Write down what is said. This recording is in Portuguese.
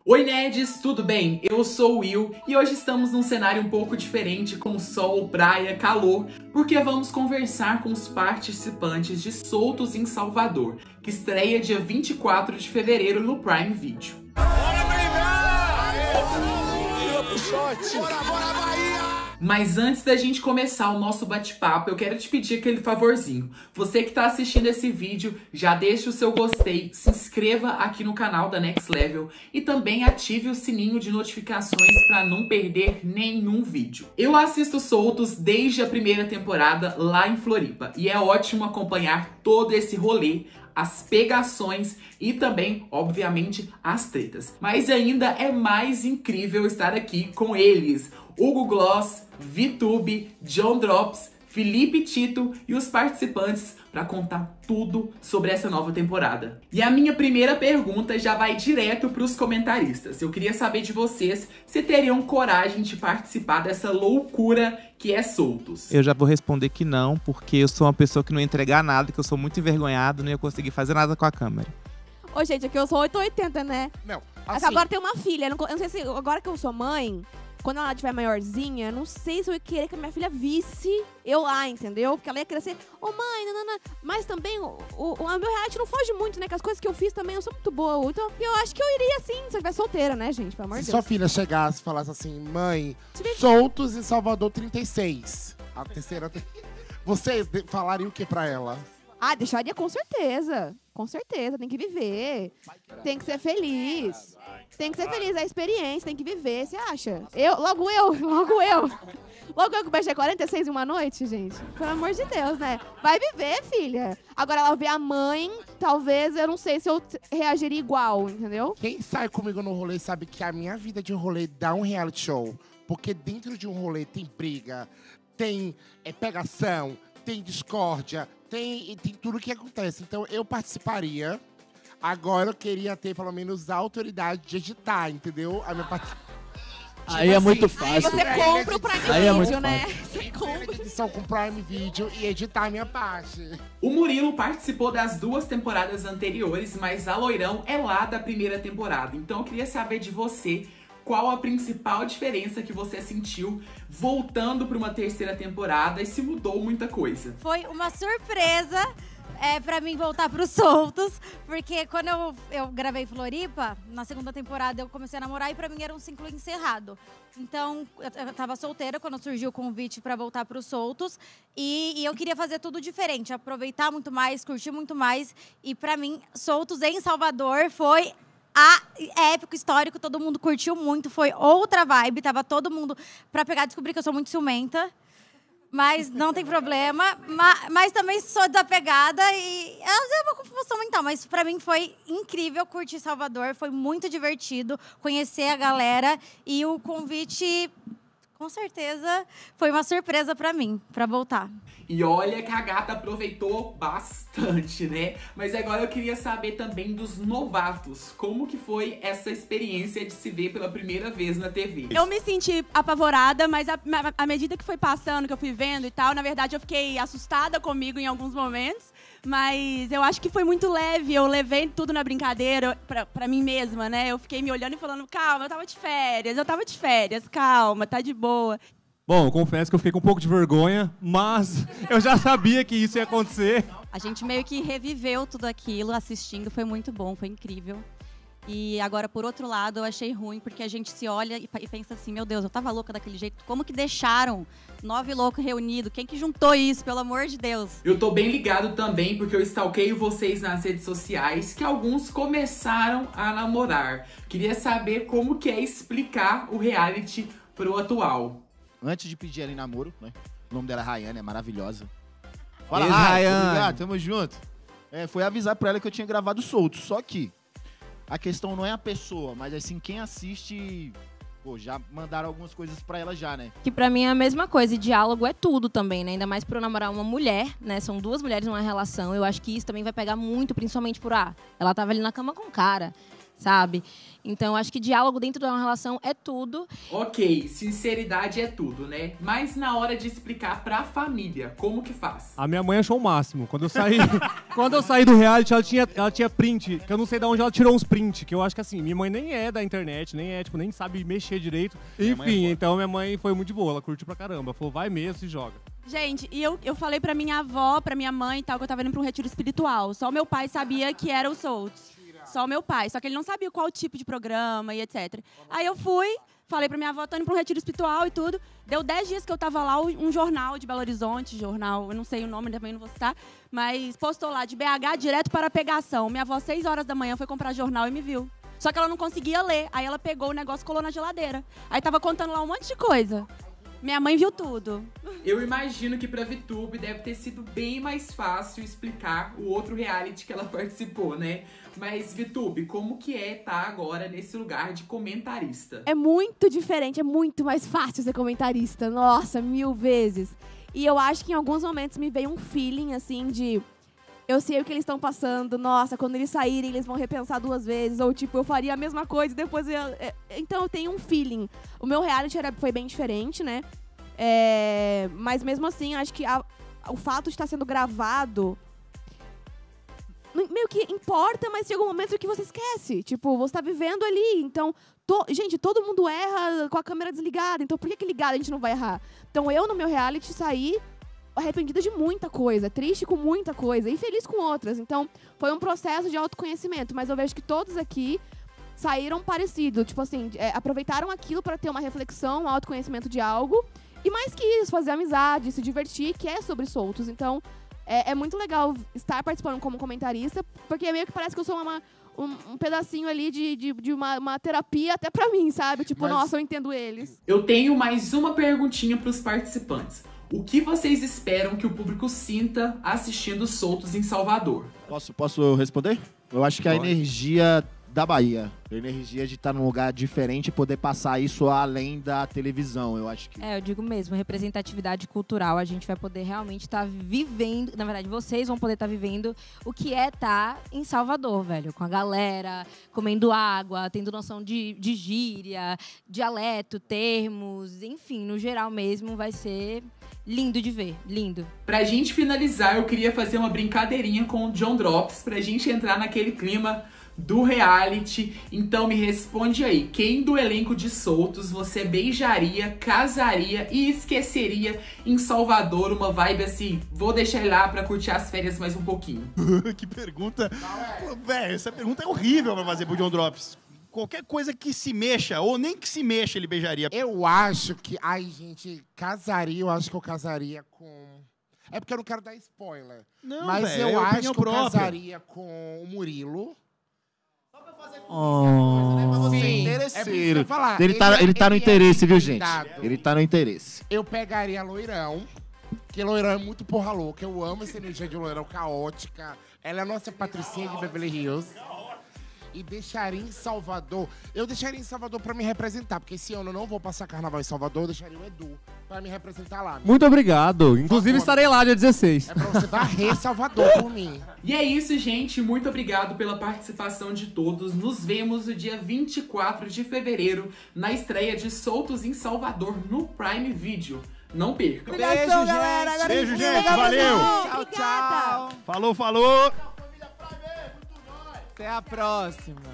Oi nerds, tudo bem? Eu sou o Will e hoje estamos num cenário um pouco diferente com sol, praia, calor, porque vamos conversar com os participantes de Soltos em Salvador, que estreia dia 24 de fevereiro no Prime Video. Mas antes da gente começar o nosso bate-papo, eu quero te pedir aquele favorzinho. Você que está assistindo esse vídeo, já deixa o seu gostei, se inscreva aqui no canal da Next Level e também ative o sininho de notificações para não perder nenhum vídeo. Eu assisto Soltos desde a primeira temporada lá em Floripa e é ótimo acompanhar todo esse rolê, as pegações e também, obviamente, as tretas. Mas ainda é mais incrível estar aqui com eles, Hugo Gloss, VTube, John Drops, Felipe Tito e os participantes para contar tudo sobre essa nova temporada. E a minha primeira pergunta já vai direto para os comentaristas. Eu queria saber de vocês se teriam coragem de participar dessa loucura que é Soltos. Eu já vou responder que não, porque eu sou uma pessoa que não ia entregar nada, que eu sou muito envergonhado, não ia conseguir fazer nada com a câmera. Ô, gente, aqui eu sou 880, né? Não, assim... Agora tem uma filha, eu não sei se agora que eu sou mãe, quando ela estiver maiorzinha, não sei se eu ia querer que a minha filha visse eu lá, entendeu? Porque ela ia crescer, ô mãe, nanana. Mas também, o meu reality não foge muito, né? Que as coisas que eu fiz também, eu sou muito boa. Então, eu acho que eu iria sim, se eu estiver solteira, né, gente? Pelo amor de Se Deus. sua filha chegasse e falasse assim, mãe, Soltos em Salvador 36. A terceira... Vocês falariam o que pra ela? Ah, deixaria com certeza. Com certeza, tem que viver. Tem que ser feliz. Tem que ser feliz, é a experiência, tem que viver, você acha? Logo eu que baixei 46 em uma noite, gente. Pelo amor de Deus, né? Vai viver, filha. Agora ela ver a mãe, talvez, eu não sei se eu reagiria igual, entendeu? Quem sai comigo no rolê sabe que a minha vida de rolê dá um reality show. Porque dentro de um rolê tem briga, tem pegação, tem discórdia, tem tudo que acontece. Então eu participaria. Agora eu queria ter pelo menos a autoridade de editar, entendeu? A minha Aí é muito fácil. Aí você compra o Prime Aí é muito Video, né? fácil. Você compra. Edição com Prime Video e editar a minha parte. O Murilo participou das 2 temporadas anteriores, mas a Loirão é lá da primeira temporada. Então eu queria saber de você qual a principal diferença que você sentiu voltando para uma terceira temporada e se mudou muita coisa. Foi uma surpresa pra mim voltar pros Soltos, porque quando eu gravei Floripa, na segunda temporada eu comecei a namorar e pra mim era um ciclo encerrado. Então, eu tava solteira quando surgiu o convite pra voltar pros Soltos e eu queria fazer tudo diferente, aproveitar muito mais, curtir muito mais. E pra mim, Soltos em Salvador foi épico, histórico, todo mundo curtiu muito, foi outra vibe, tava todo mundo pra pegar, descobrir que eu sou muito ciumenta. Mas não tem problema, mas também sou desapegada e é uma confusão mental. Mas pra mim foi incrível curtir Salvador, foi muito divertido conhecer a galera e o convite, com certeza, foi uma surpresa pra mim, pra voltar. E olha que a gata aproveitou bastante, né? Mas agora eu queria saber também dos novatos. Como que foi essa experiência de se ver pela primeira vez na TV? Eu me senti apavorada, mas à medida que foi passando, que eu fui vendo e tal, na verdade eu fiquei assustada comigo em alguns momentos. Mas eu acho que foi muito leve, eu levei tudo na brincadeira pra mim mesma, né? Eu fiquei me olhando e falando, calma, eu tava de férias, calma, tá de boa. Bom, eu confesso que eu fiquei com um pouco de vergonha, mas eu já sabia que isso ia acontecer. A gente meio que reviveu tudo aquilo assistindo, foi muito bom, foi incrível. E agora, por outro lado, eu achei ruim, porque a gente se olha e pensa assim, meu Deus, eu tava louca daquele jeito, como que deixaram 9 loucos reunidos? Quem que juntou isso, pelo amor de Deus? Eu tô bem ligado também, porque eu stalkeio vocês nas redes sociais, que alguns começaram a namorar. Queria saber como que é explicar o reality pro atual. Antes de pedir ela em namoro, né? O nome dela é Rayane, é maravilhosa. Fala, Rayane. Obrigado, tamo junto. Foi avisar pra ela que eu tinha gravado Solto, só que a questão não é a pessoa, mas assim, quem assiste... Pô, já mandaram algumas coisas pra ela já, né? Que pra mim é a mesma coisa, e diálogo é tudo também, né? Ainda mais pra eu namorar uma mulher, né? São 2 mulheres numa relação, eu acho que isso também vai pegar muito, principalmente por, ela tava ali na cama com o cara. sabe? Então, acho que diálogo dentro de uma relação é tudo. Ok, sinceridade é tudo, né? Mas na hora de explicar pra família, como que faz? A minha mãe achou o máximo. Quando eu saí do reality, ela tinha print, que eu não sei de onde ela tirou uns print, que eu acho que assim, minha mãe nem é da internet, nem sabe mexer direito. Enfim, então minha mãe foi muito de boa, ela curtiu pra caramba. Falou, vai mesmo, se joga. Gente, e eu falei pra minha avó, pra minha mãe e tal, que eu tava indo pra um retiro espiritual. Só meu pai sabia que era o Soltos. Só o meu pai. Só que ele não sabia qual tipo de programa e etc. Aí eu fui, falei pra minha avó, tô indo pra um retiro espiritual e tudo. Deu 10 dias que eu tava lá, um jornal de Belo Horizonte, eu não sei o nome, também não vou citar, mas postou lá, de BH direto para a pegação. Minha avó, 6 horas da manhã, foi comprar jornal e me viu. Só que ela não conseguia ler. Aí ela pegou o negócio e colou na geladeira. Aí tava contando lá um monte de coisa. Minha mãe viu tudo. Eu imagino que pra VTube deve ter sido bem mais fácil explicar o outro reality que ela participou, né? Mas, VTube, como que é estar agora nesse lugar de comentarista? É muito diferente, é muito mais fácil ser comentarista. Nossa, 1000 vezes. E eu acho que em alguns momentos me veio um feeling, assim, de... Eu sei o que eles estão passando. Nossa, quando eles saírem, eles vão repensar 2 vezes. Ou, tipo, eu faria a mesma coisa e depois... Então, eu tenho um feeling. O meu reality foi bem diferente, né? Mas, mesmo assim, acho que o fato de estar sendo gravado... Meio que importa, mas chega um momento que você esquece. Tipo, você tá vivendo ali. Então, gente, todo mundo erra com a câmera desligada. Então, por que ligada a gente não vai errar? Então, eu, no meu reality, saí arrependida de muita coisa, triste com muita coisa e feliz com outras. Então, foi um processo de autoconhecimento, mas eu vejo que todos aqui saíram parecidos. Tipo assim, aproveitaram aquilo para ter uma reflexão, um autoconhecimento de algo. E mais que isso, fazer amizade, se divertir, que é sobre Soltos. Então, é muito legal estar participando como comentarista, porque meio que parece que eu sou um pedacinho ali de uma terapia até pra mim, sabe? Tipo, nossa, eu entendo eles. Eu tenho mais uma perguntinha pros participantes. O que vocês esperam que o público sinta assistindo Soltos em Salvador? Posso responder? Eu acho que a energia da Bahia, a energia de estar num lugar diferente e poder passar isso além da televisão, eu acho que... Eu digo mesmo, representatividade cultural, a gente vai poder realmente estar vivendo, na verdade, vocês vão poder estar vivendo o que é estar em Salvador, velho, com a galera, comendo água, tendo noção de gíria, dialeto, termos, enfim, no geral mesmo, vai ser... lindo de ver, lindo. Pra gente finalizar, eu queria fazer uma brincadeirinha com o John Drops, pra gente entrar naquele clima do reality. Então me responde aí, quem do elenco de Soltos você beijaria, casaria e esqueceria em Salvador? Uma vibe assim, vou deixar ele lá pra curtir as férias mais um pouquinho. Que pergunta... Véi, essa pergunta é horrível pra fazer pro John Drops. Qualquer coisa que se mexa, ou nem que se mexa, ele beijaria. Eu acho que... Ai, gente, eu acho que eu casaria com... É porque eu não quero dar spoiler. Não, mas véio, eu acho que eu própria. casaria com o Murilo. Só pra fazer Sim, interesseiro. é falar. Ele tá no interesse, viu, gente? blindado. Ele tá no interesse. Eu pegaria Loirão, porque Loirão é muito porra louca. Eu amo essa energia de Loirão caótica. Ela é a nossa Patricinha de Beverly Hills. E deixaria em Salvador. Eu deixaria em Salvador pra me representar, porque esse ano eu não vou passar carnaval em Salvador, eu deixaria o Edu pra me representar lá. Muito obrigado. Inclusive, estarei lá dia 16. É pra você varrer Salvador por mim. E é isso, gente. Muito obrigado pela participação de todos. Nos vemos no dia 24 de fevereiro, na estreia de Soltos em Salvador, no Prime Video. Não perca. Beijo, galera. gente. Agora Beijo, sim, gente. legal, Valeu. Tchau, tchau. Falou. Até a próxima.